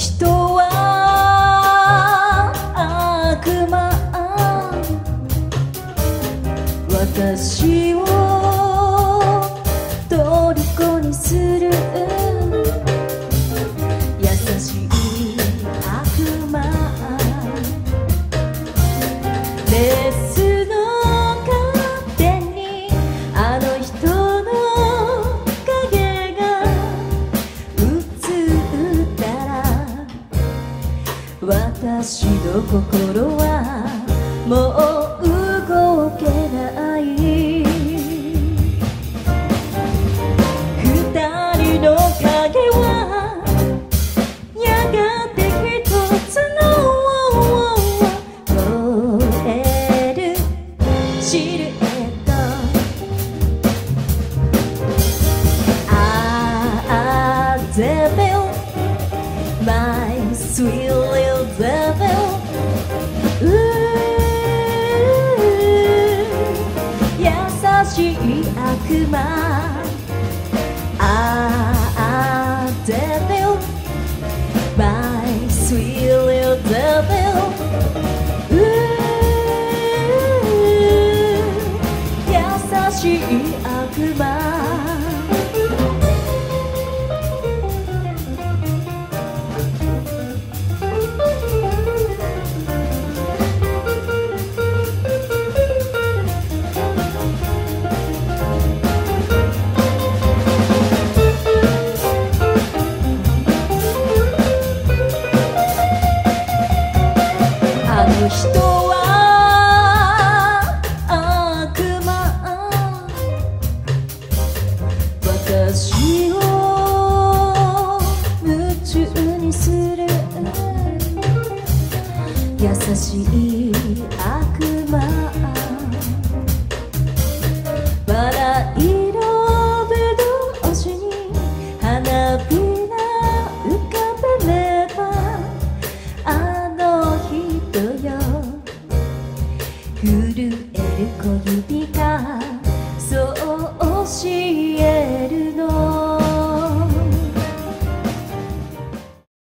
人は悪魔、私を虜にする優しい悪魔。レースのカーテンにあの人の影が映ったら、私の心はもう動けない。二人の影はやがて一つの燃えるシルエット。ああ、devil, my sweet little devil。優しい悪魔。ああ、devil, my sweet little devil。優しい悪魔。あの人は悪魔。私を夢中にする優しい悪